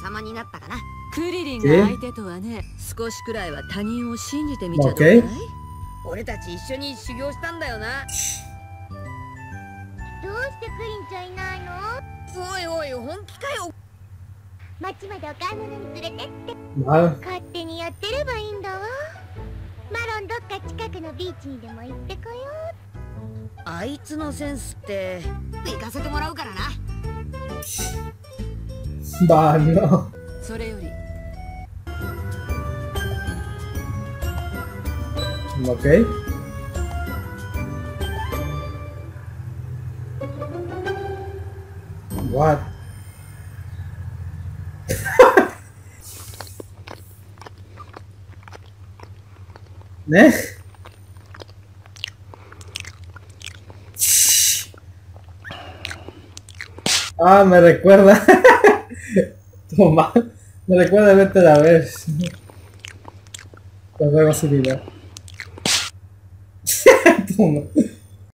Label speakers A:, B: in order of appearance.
A: 様になったかな。
B: クリリンが相手とはね、少しくらいは他人を信じてみちゃどうだい？
A: 俺たち一緒に修行したんだよな。
C: どうしてクリンちゃんいないの？
A: おいおい、本気かよ。
C: 町までお買い物に連れてって。
D: Mal.
C: 勝手にやってればいいんだわ。マロンどっか近くのビーチにでも行ってこよう。
A: あいつのセンスって行かせてもらうからな。
D: Bah, no.
B: それより
D: Ok. What? ¿Eh? Ah, me recuerda. Toma. Me recuerda verte la vez. Pues algo similar. Toma.